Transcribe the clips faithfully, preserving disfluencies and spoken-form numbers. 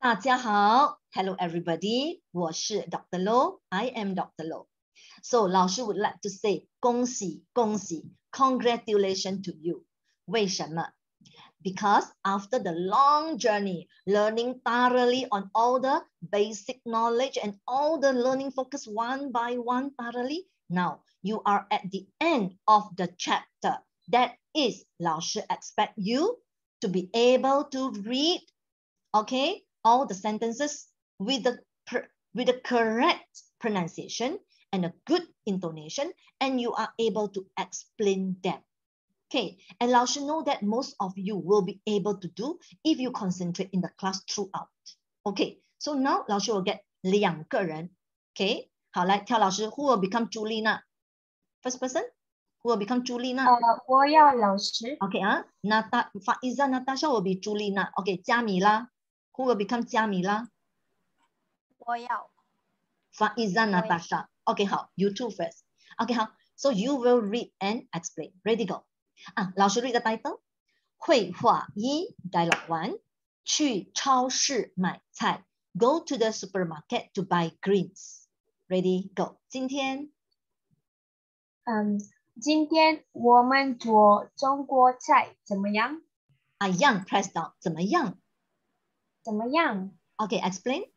大家好 ，Hello everybody，我是 Doctor Low，I am Doctor Low. So 老师 would like to say 恭喜恭喜 ，congratulations to you. 为什么 ？Because after the long journey, learning thoroughly on all the basic knowledge and all the learning focus one by one thoroughly, now you are at the end of the chapter. That is, 老师 expect you to be able to read, okay, all the sentences with the with the correct pronunciation and a good intonation, and you are able to explain them. Okay, and 老师 know that most of you will be able to do if you concentrate in the class throughout. Okay, so now 老师 will get 两个人。Okay, 好，来跳老师 who will become Julina? First person who will become Julina? 呃，我要老师。 Okay 啊 Nata Faiza Natasha will be Julina. Okay, 佳米拉 who will become 佳米拉？ 我要 Faiza Natasha. Okay 好 you two first. Okay 好 so you will read and explain. Ready go. 啊，老师 read the title. 绘画一 Dialogue one. 去超市买菜 Go to the supermarket to buy greens. Ready go. 今天嗯，今天我们做中国菜怎么样？ Ayang press down. 怎么样？ 怎么样？ Okay explain.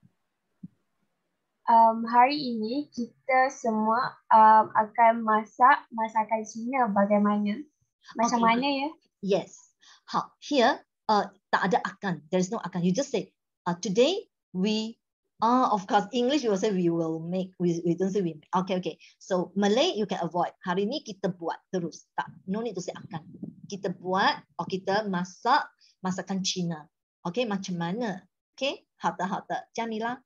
Um, hari ini kita semua um, akan masak masakan Cina bagaimana? Macam Okay. mana ya? Yes. How here uh tak ada akan. There is no akan. You just say uh today we uh of course English you will say we will make. We, we don't say we make. Okay okay. So Malay you can avoid. Hari ni kita buat terus. Tak. No need to say akan. Kita buat or kita masak masakan Cina. Okay macam mana? Okay 好的好的。Jamila.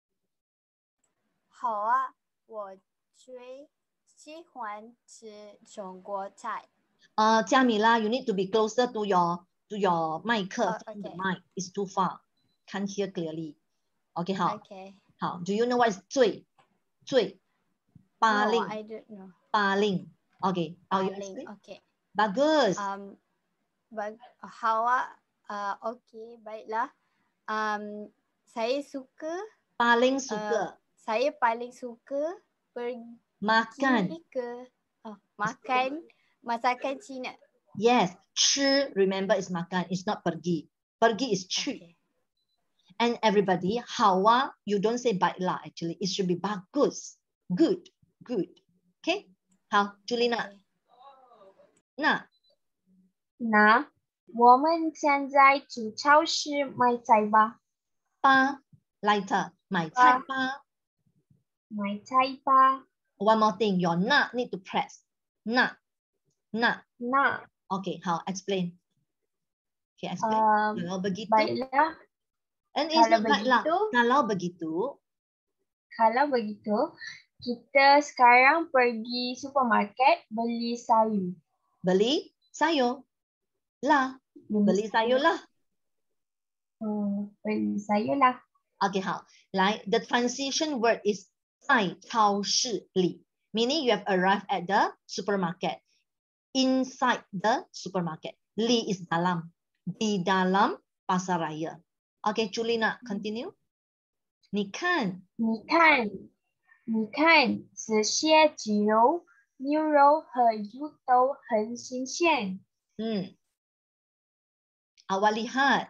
好啊，我最喜欢吃中国菜。 Uh Jamila you need to be closer to your to your mic. Oh, The okay. mic is too far. Can't hear clearly. Okay 好。 Okay. 好 Do you know what is 最最 No, paling I don't know. paling Okay how you Paling. explain? Okay. Bagus. Um, bag, hawa. Uh, okay, baiklah. Um, saya suka. Paling Uh, suka saya paling suka pergi makan. ke oh, makan masakan Cina. Yes 吃 remember is makan, it's not pergi. Pergi is 去. Okay. And everybody hawa you don't say baiklah actually, it should be bagus. Good good. Okay 好 Julina. Okay. 那那我们现在去超市买菜吧。 吧 lighter 买菜吧。 买菜吧。 One more thing, your na need to press. Na na. 那 Okay 好 explain. Okay explain. um, Kalau begitu. baiklah. And it's Kalau not baiklah. begitu, Kalau begitu. kalau begitu, kita sekarang pergi supermarket beli sayur. Beli sayur lah. Beli sayur lah. Hmm, beli sayur lah. Okay 好，来 the transition word is 在超市里 meaning you have arrived at the supermarket. Inside the supermarket. Li is dalam. Di dalam pasaraya. Okay Julina continue. 你看你看，你看，这些鸡肉、牛肉和鱼都很新鲜。 Hmm. Awak lihat.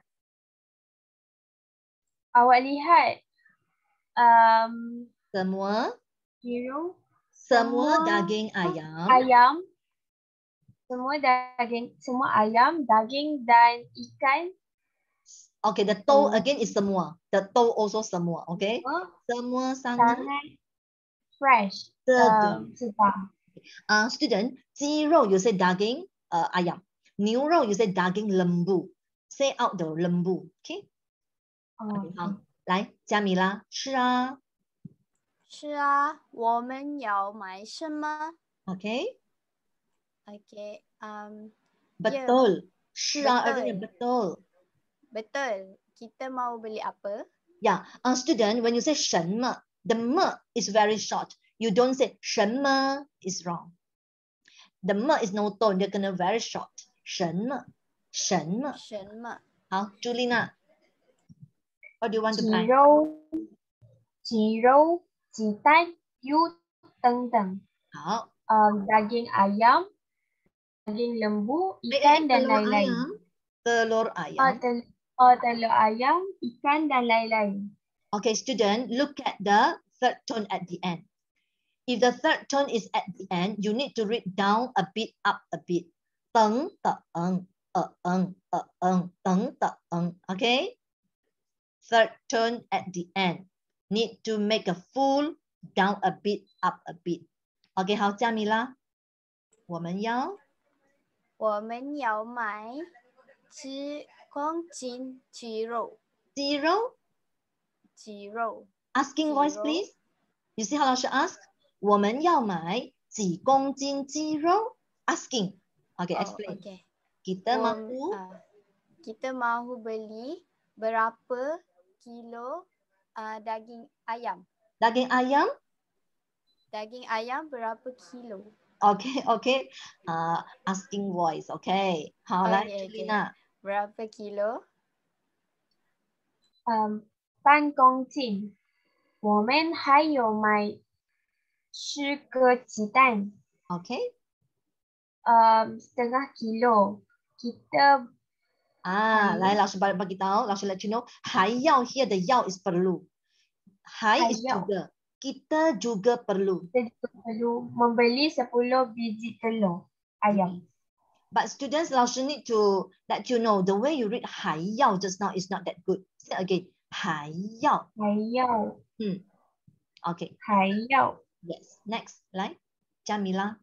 Awak lihat, um, Semua 鸡肉, semua semua daging ayam. ayam, semua daging, semua ayam, daging dan ikan. Okay, the to Oh. again is semua. The to also semua. Okay. Semua Semua sangat sangat fresh. segar. Um, sedap. Uh, student, 鸡肉 you say daging uh, ayam. 牛肉 you say daging lembu. Say out the lembu. Okay. Oh, Okay 好，来，佳米拉，吃啊。 是啊，我们要买什么 Okay. Okay. Um, Betul. 是啊 Betul. artinya betul. betul. Kita mau beli apa? Yeah. Uh, student, when you say 什么, the me is very short. You don't say 什么 is wrong. The me is no tone. They're gonna very short. 什么什么什么？ 好 Julina. What do you want to buy? 鸡肉、鸡肉、鸡蛋、鱼等等。 好。 Um, daging ayam, daging lembu, Eh, eh, ikan dan telur lain-lain. ayam. Telur Oh, ayam. tel oh, telur ayam, ikan dan lain-lain. Okay, student, look at the third tone at the end. If the third tone is at the end, you need to read down a bit, up a bit. Teng, teeng, eeng, eeng, teng, teeng. Okay? Third tone at the end. Need to make a full down a bit, up a bit. Okay, 好，佳米拉，我们要我们要买几公斤鸡肉？ zero. 鸡肉。 Asking voice, 鸡肉。 please. You see how 老师 ask? 我们要买几公斤鸡肉 ？Asking. Okay, Oh, explain. okay. Kita Wom- mahu ah, kita mahu beli berapa kilo uh, daging ayam? daging ayam. Daging ayam berapa kilo? Okay, okay. Uh, asking voice. Okay. 好，来 Okay, okay. Julina. Berapa kilo? Um, 半公斤。我们还有买十个鸡蛋。 Okay. Um, setengah kilo. Kita Ah, Hai. 来，老师 bagi bagi tahu. 老师 let you know. 还要 here the 要 is perlu. 还 is 还要。 juga. Kita juga perlu. kita juga perlu membeli sepuluh biji telur ayam. But students, 老师 need to let you know the way you read 还要 just now is not that good. Say again. 还要。 还要。 嗯。Okay. 还要。 Yes. Next. 来，佳米拉。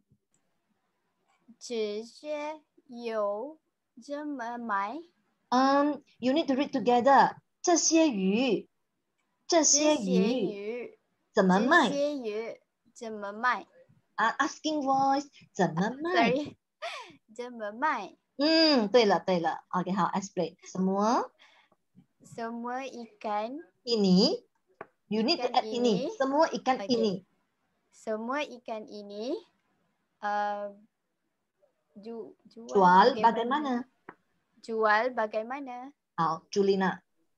这些油怎么买？ Um, you need to read together. 这些鱼，这些这些鱼鱼， 怎么卖？ 这些鱼怎么卖？ Ah, asking voice 怎么卖？ Sorry，怎么卖？ 嗯，对了对了。OK，好 ，explain. Semua Semua ikan, ini, you need to Ikan add ini. ini. Semua ikan Okay. ini. semua ikan ini uh, ju, jual, Jual bagaimana? Jual bagaimana? 好，Julina。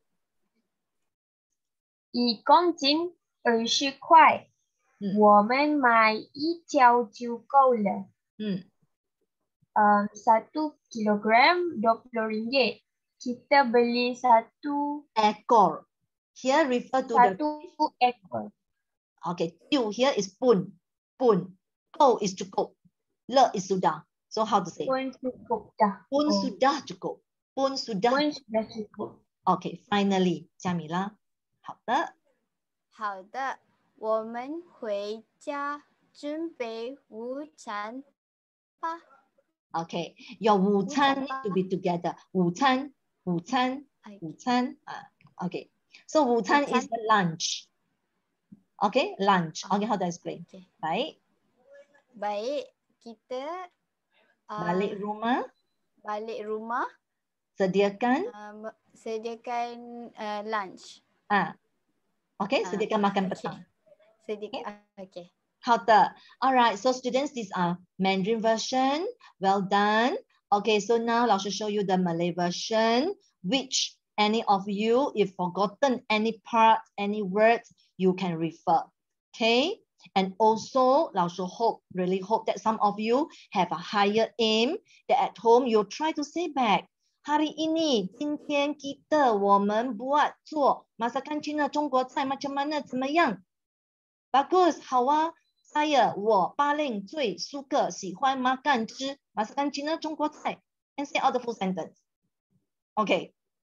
一公斤二十块。 嗯。 我们买一条就够了。 嗯。 Um, satu kilogram dua puluh ringgit. Kita beli satu Ekor. Here refer to satu the. ekor. Okay, you here is pun. Pun. Go is cukup. Le is sudah. So how to say? Pun cukup dah. Pun Oh, sudah cukup. Pun sudah. pun sudah cukup. Okay, finally, 佳米拉。好的。 好的，我们回家准备午餐吧。 Okay, your 午餐午餐 need to be together. 午餐，午餐，午餐。啊 Okay, so 午餐午餐 is the lunch. Okay, lunch. Ah. Okay, how to explain? Okay. Baik. Baik, kita uh, Balik rumah, balik rumah sediakan. uh, sediakan uh, lunch. Ah, okay, Ah, sediakan makan okay. petang. Sediakan. Okay. 好的 Alright, so students, these are Mandarin version. Well done. Okay, so now 老师 show you the Malay version, which any of you, if forgotten any part, any words, you can refer. Okay, and also 老师 hope, really hope that some of you have a higher aim, that at home you try to say back. Hari ini, 今天 kita 我们 buat 做 masakan Cina 中国菜 macam mana, 怎么样? Bagus, 好啊。Saya, 我 paling 最 suka 喜欢 makan 吃 masakan Cina 中国菜 and say all the full sentence. Okay.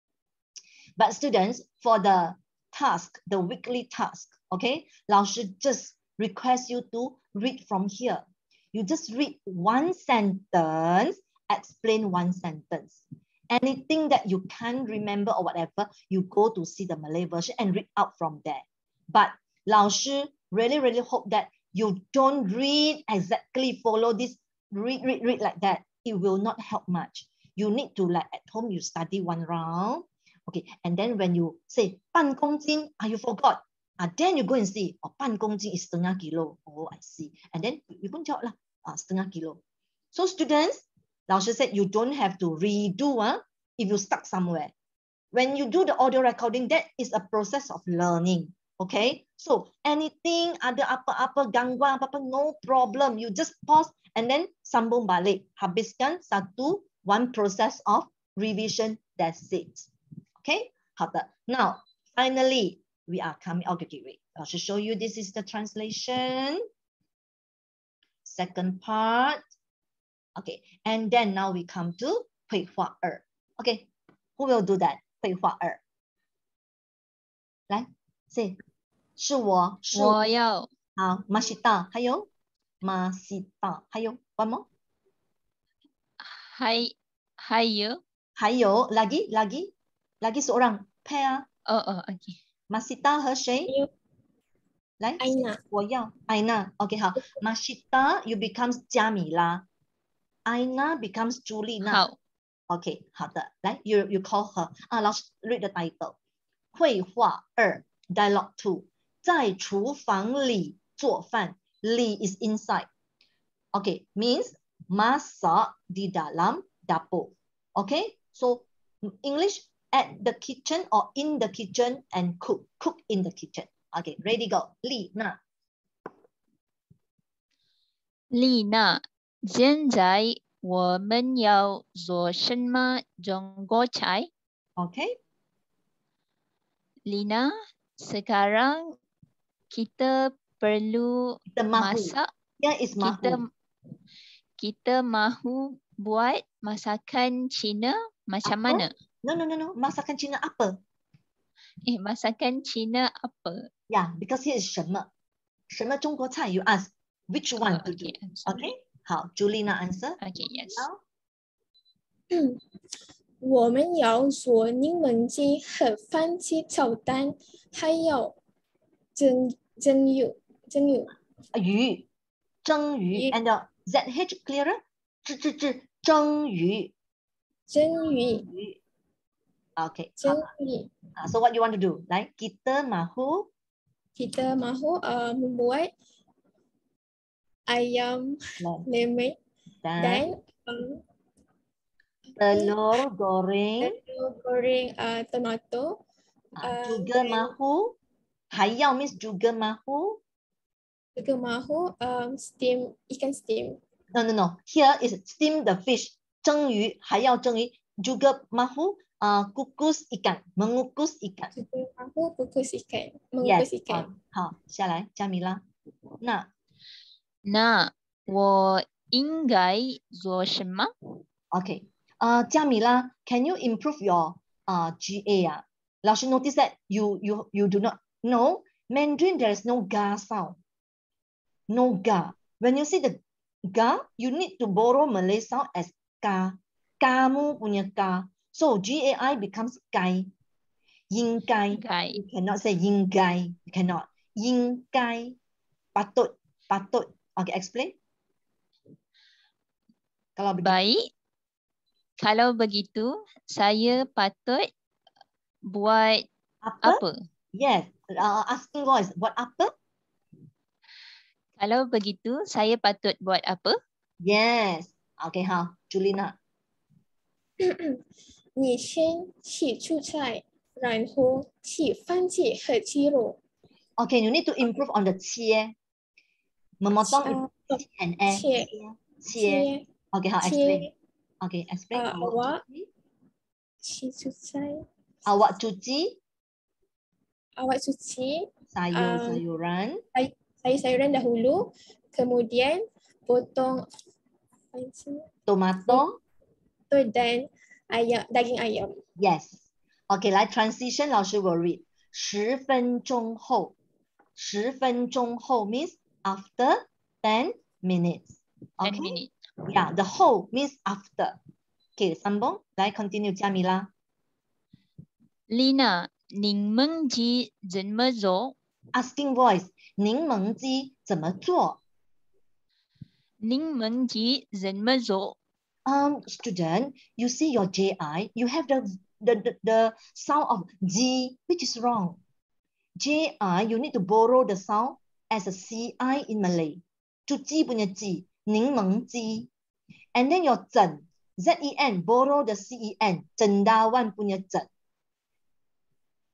But students, for the task, the weekly task, okay, 老师 just request you to read from here. You just read one sentence, explain one sentence. Anything that you can't remember or whatever, you go to see the Malay version and read out from there. But 老师 really, really hope that you don't read exactly, follow this, read, read, read like that. It will not help much. You need to, like, at home, you study one round. Okay, and then when you say, 半公斤, ah, you forgot. Ah, then you go and see, oh, 半公斤 is setengah kilo. Oh, I see. And then you pun jawab lah, ah, setengah kilo. So students, 老师 said you don't have to redo ah, if you stuck somewhere. when you do the audio recording, that is a process of learning. Okay, so anything ada apa-apa gangguan apa-apa, no problem. You just pause and then sambung balik. Habiskan satu one process of revision. That's it. Okay, 好的。Now, finally, we are coming. Okay, okay, wait. I should show you. This is the translation. Second part. Okay, and then now we come to 绘画二. Okay, who will do that? 绘画二. 来 say 是我是我我要好 Mashita 还有 Masita 还有 one more 还还有还有 lagi lagi lagi seorang pair 哦哦 OK Masita 和谁来 Aina 我要 Aina OK 好 Mashita you becomes Jamila Aina becomes Julina 好 OK 好的来 you you call her 啊老师 read the title 绘画二 Dialogue two 在厨房里做饭 Li is inside okay means masak di dalam dapur okay so English at the kitchen or in the kitchen and cook cook in the kitchen okay ready go Li 那丽娜现在我们要做什么中国菜 okay Lina sekarang kita perlu kita mahu masak yeah is mahu kita kita mahu buat masakan Cina macam apa? mana? No no no no masakan Cina apa? Eh masakan Cina apa? Yeah because here is 什么什么中国菜 you ask which one Oh, to do okay, I'm sorry. okay 好 Julina answer Okay, yes. now 我们要做柠檬鸡和番茄炒蛋，还有蒸蒸鱼蒸鱼鱼蒸鱼鱼 and the zh clearer 吱吱吱蒸鱼蒸鱼鱼 okay 蒸好鱼。 啊 so what you want to do 来 kita mahu Kita mahu uh, membuat ayam lemak dan dan um, telur goreng telur goreng uh, tomato. ah, uh, juga dan mahu 还要 means juga mahu juga mahu um, steam ikan steam. no no no here is steam the fish 蒸鱼还要蒸鱼 juga mahu uh, kukus ikan mengukus ikan Juga mahu kukus ikan, mengukus yes ikan. 好下来加米拉那那我应该做什么？ okay uh 加米拉 can you improve your uh G A 啊老师 notice that you you you do not know Mandarin there is no ga sound no ga when you see the ga you need to borrow Malay sound as ka kamu punya ka so G A I becomes gai 应该 Gai. you cannot say 应该 you cannot 应该 patut patut okay explain kalau begitu Baik. Kalau begitu, saya patut buat apa, apa? yes uh, asking voice buat apa Kalau begitu, saya patut buat apa? yes okay 好 Julina 你先洗蔬菜，然后洗番茄和鸡肉。 okay you need to improve on the 切 memotong Uh, is and eh 切切切 okay 好切 explain okay explain uh, awak洗蔬菜， awak cuci awak cuci sayur-sayuran sayur-sayuran dahulu, kemudian potong apa itu? tomato Betul, dan ayam daging ayam. yes okay 来 transition 老师 will read 十分钟后十分钟后 means after ten minutes ten okay minutes. yeah the whole means after okay sambung 来 continue 加米拉 Lina, 柠檬鸡怎么做？ asking voice 柠檬鸡怎么做柠檬鸡怎么做？ um student you see your J I you have the the the, the sound of G which is wrong J I you need to borrow the sound as a C I in Malay cuci punya G 柠檬鸡 and then your 整 Z E N borrow the C E N cendawan punya 整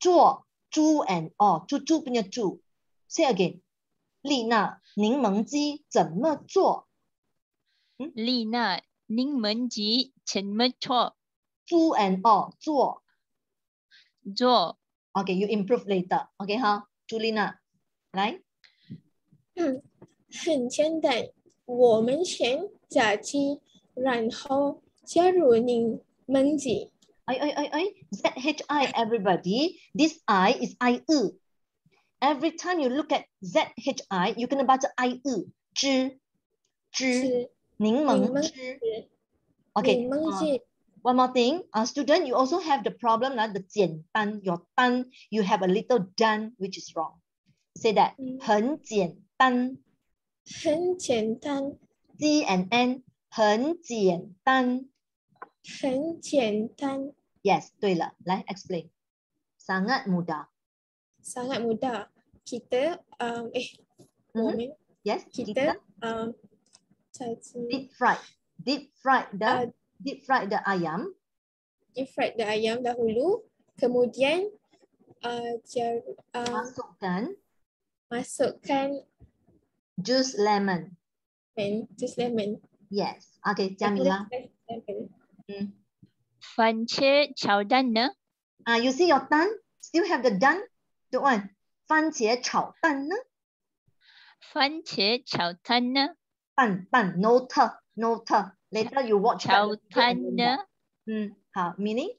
做猪 and all 猪猪 punya 猪 say again 丽娜柠檬鸡怎么做丽娜柠檬鸡怎么做猪 and all 做做 okay you improve later okay 好朱丽娜来嗯，很简单，我们先炸鸡，然后加入柠檬鸡。 哎哎哎哎 Z H I everybody this I is I U every time you look at Z H I you kena baca I U 汁汁是柠檬柠檬汁汁 okay 柠檬 uh, 鸡 one more thing uh, student you also have the problem lah the 简单 your 单 you have a little done which is wrong say that 嗯很简单很简单， G and N 很简单很简单， yes 对了来 explain sangat mudah sangat mudah. Kita um, eh Mhm. 我们 yes kita um, 炸鸡 deep fried deep fried the uh, deep fried the ayam deep fried the ayam dahulu, kemudian uh, jar, uh, masukkan masukkan jus lemon lemon, jus lemon. yes okay Jamila Lemon. hmm. 番茄炒蛋呢 uh, you see your 蛋 still have the 蛋 the one 番茄炒蛋呢番茄炒蛋呢蛋蛋 no t no t later you watch back 炒 the video and 蛋 learn 呢 that. 嗯好 meaning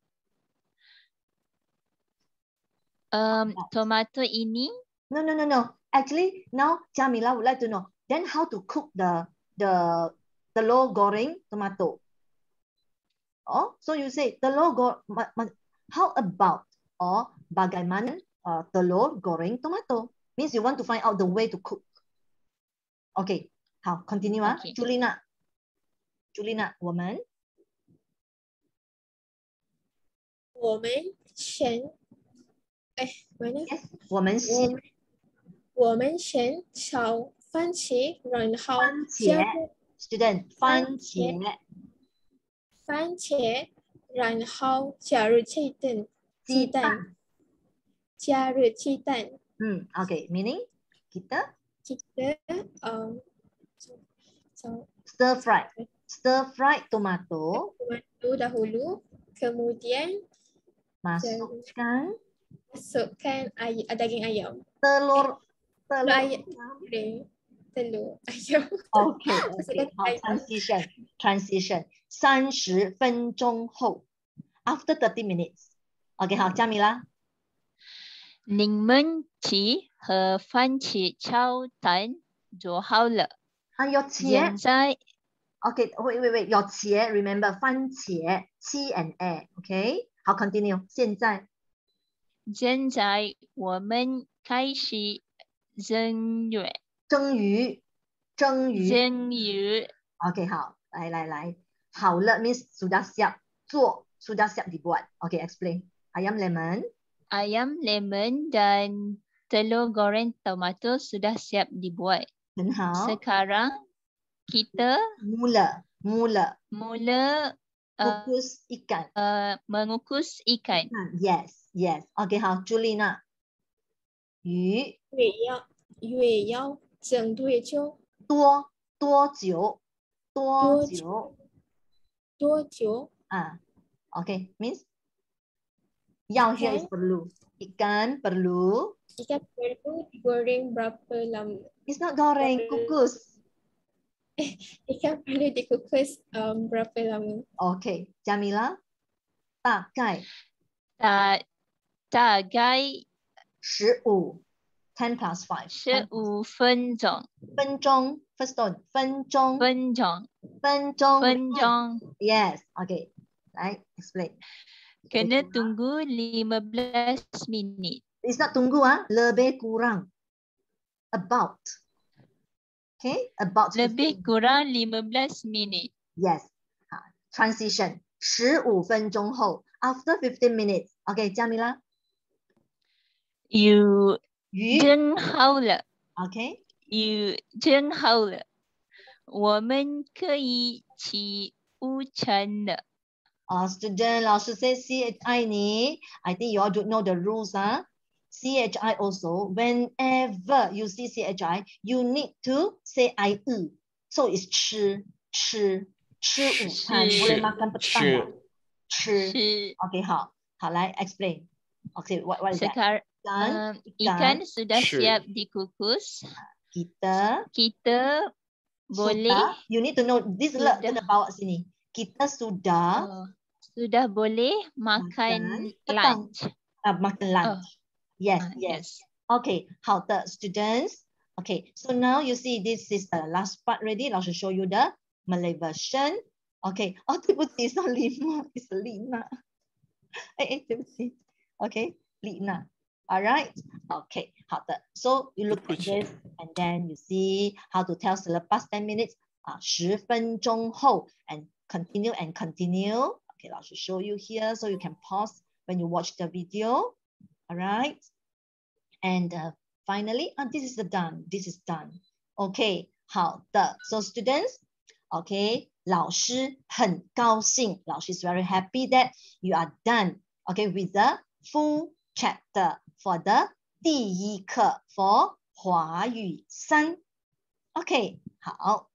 um, tomato ini no no no no actually now Jamila would like to know then how to cook the the telur goreng tomato oh so you say telur go how about or bagaimana uh, telur goreng tomato means you want to find out the way to cook okay 好 continue 啊 Okay. Julina Julina 我们我们先，哎，mana? yes 我们我先们我们先炒番茄，然后番加茄入 student 番番茄茄番茄，然后加入鸡蛋，鸡蛋，加入鸡蛋。 嗯 okay meaning kita Kita um, so, stir fried stir fried tomato tomato dahulu, kemudian masukkan masukkan ay daging ayam. telur telur Ayam. Goreng. Telur ayam. okay okay Masukkan 好 ayam. transition transition 三十分钟后 after thirty minutes okay 好加米拉柠檬鸡和番茄炒蛋做好了啊有茄现在 okay wait wait wait 有茄 remember 番茄 qi and a okay 好 continue 现在现在我们开始蒸鱼蒸鱼蒸鱼蒸鱼 okay 好来来来好了 means sudah siap 做 sudah siap dibuat okay explain ayam lemon ayam lemon dan telur goreng tomato sudah siap dibuat. 很好 Sekarang kita mula mula mula uh, kukus ikan uh, mengukus ikan. Hmm, yes yes okay 好 Julina 鱼也要也要蒸多久？ 多多久多多久多久？ 啊 okay means 要 here is Ikan. perlu ikan perlu Ikan perlu digoreng berapa lama? it's not goreng Perlu. kukus Ikan perlu dikukus um, berapa lama? okay Jamila 大概大大概十五 ten plus five 十五分钟， 分钟 first one 分钟分钟， 分钟分钟， yes okay 来 explain kena tunggu lima belas minit. it's not tunggu ah lebih kurang about okay about Lebih kurang lima belas minit. yes 好 transition 十五分钟后 after fifteen minutes okay Jamila 鱼鱼蒸好了， okay 鱼蒸好了，我们可以吃午餐了。 Uh, student, 老师 say C H I 你 I think you all do know the rules, huh? C H I also, whenever you see C H I, you need to say I U. So it's 吃吃吃午餐 boleh makan petang tak? 吃 Okay, 好好来 explain. Okay, what what is that? Sekarang Ikan, um, ikan. ikan sudah Shi. siap dikukus. Kita Kita boleh sudah, you need to know this le Sudah. kena bawa sini. Kita sudah uh, sudah boleh makan makan petang. lunch. Uh, makan lunch. Yes, Ah, yes. Okay, 好的 students. Okay, so now you see this is the last part ready. 老师 show you the Malay version. Okay, oh 对不起 it's not Lina, it's Lina. 哎哎对不起 Okay, Lina. Alright, okay, 好的 So you look at this and then you see how to tell syllabus ten minutes. 啊，十分钟后 and continue and continue. Okay, 老师 show you here so you can pause when you watch the video. Alright. And uh, finally, uh, this is the done. This is done. Okay, 好的 So students, okay, 老师很高兴老师 is very happy that you are done. Okay, with the full chapter for the 第一课 for 华语三 Okay, 好